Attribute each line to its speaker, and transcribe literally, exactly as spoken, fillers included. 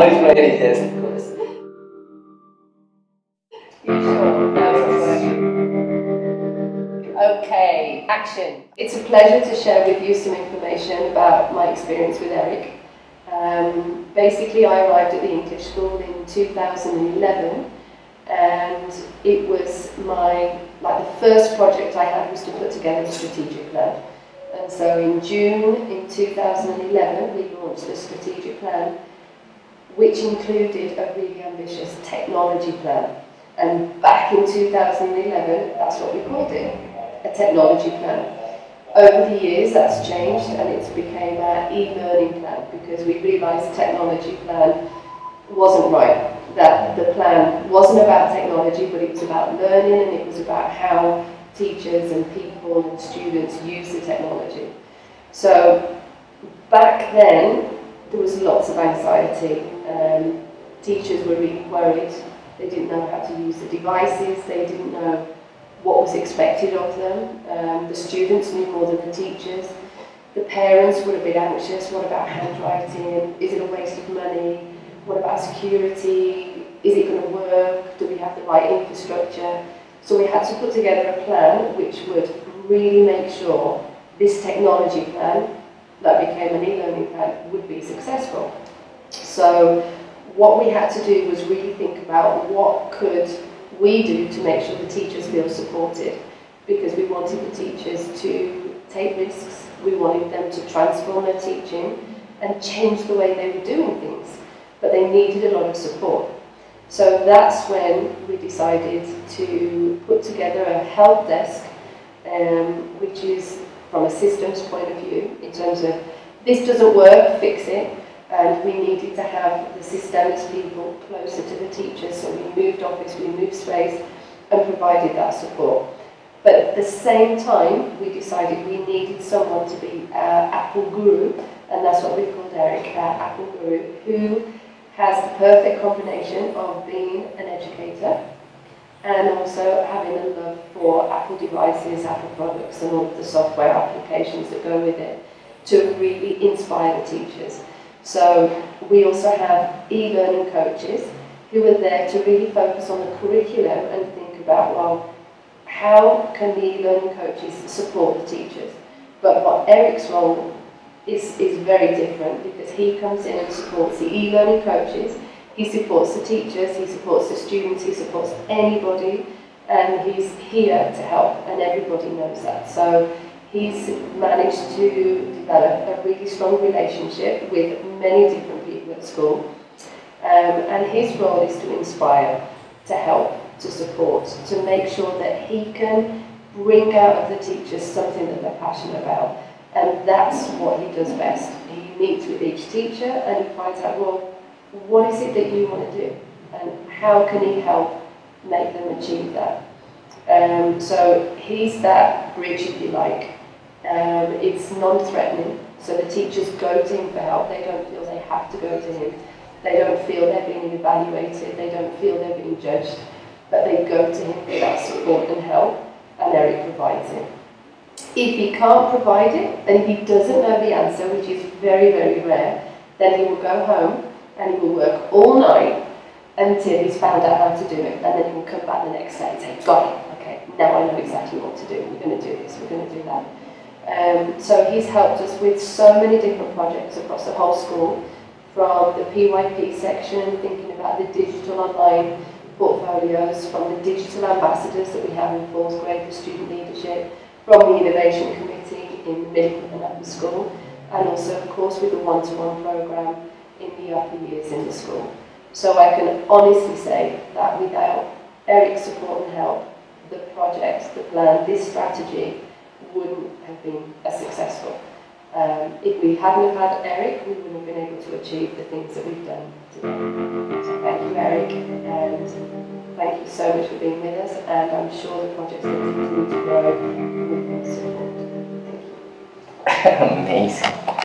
Speaker 1: now it's ready, yes, of course.
Speaker 2: You sure? No, it's working. Okay, action. It's a pleasure to share with you some information about my experience with Eric. Um, basically, I arrived at the English school in two thousand eleven, and it was my, like the first project I had was to put together a strategic plan. And so in June in two thousand eleven, we launched the strategic plan, which included a really ambitious technology plan. And back in two thousand eleven, that's what we called it, a technology plan. Over the years, that's changed, and it's became our e-learning plan, because we realised technology plan wasn't right. That the plan wasn't about technology, but it was about learning, and it was about how teachers and people and students use the technology. So back then, there was lots of anxiety. Um, teachers were really worried. They didn't know how to use the devices. They didn't know what was expected of them. Um, the students knew more than the teachers. The parents were a bit anxious. What about handwriting? Is it a waste of money? What about security? Is it going to work? Do we have the right infrastructure? So we had to put together a plan which would really make sure this technology plan that became an e-learning plan would be successful. So what we had to do was really think about what could we do to make sure the teachers feel supported, because we wanted the teachers to take risks, we wanted them to transform their teaching and change the way they were doing things, but they needed a lot of support. So that's when we decided to put together a help desk, um, which is from a systems point of view, in terms of this doesn't work, fix it. And we needed to have the systems people closer to the teachers, so we moved office, we moved space, and provided that support. But at the same time, we decided we needed someone to be our Apple guru, and that's what we called Eric, our Apple guru, who has the perfect combination of being an educator and also having a love for Apple devices, Apple products, and all of the software applications that go with it to really inspire the teachers. So we also have e-learning coaches who are there to really focus on the curriculum and think about, well, how can the e-learning coaches support the teachers? But what Eric's role is, is very different, because he comes in and supports the e-learning coaches, he supports the teachers, he supports the students, he supports anybody, and he's here to help, and everybody knows that. So he's managed to develop a really strong relationship with many different people at school. Um, and his role is to inspire, to help, to support, to make sure that he can bring out of the teachers something that they're passionate about. And that's what he does best. He meets with each teacher and he finds out, well, what is it that you want to do? And how can he help make them achieve that? Um, so he's that bridge, if you like. Um, it's non-threatening, so the teachers go to him for help. They don't feel they have to go to him. They don't feel they're being evaluated. They don't feel they're being judged. But they go to him for that support and help, and Eric provides it. If he can't provide it, and if he doesn't know the answer, which is very, very rare, then he will go home and he will work all night until he's found out how to do it, and then he will come back the next day and say, got it, okay, now I know exactly what to do. We're going to do this, we're going to do that. Um, so he's helped us with so many different projects across the whole school, from the P Y P section, thinking about the digital online portfolios, from the digital ambassadors that we have in fourth grade for student leadership, from the innovation committee in the middle and upper school, and also of course with the one-to-one programme in the upper years in the school. So I can honestly say that without Eric's support and help, the project, the plan, this strategy wouldn't have been as successful. Um, if we hadn't have had Eric, we wouldn't have been able to achieve the things that we've done today. So thank you, Eric, and thank you so much for being with us, and I'm sure the project's going to continue to grow with your support. Thank you.
Speaker 1: Amazing.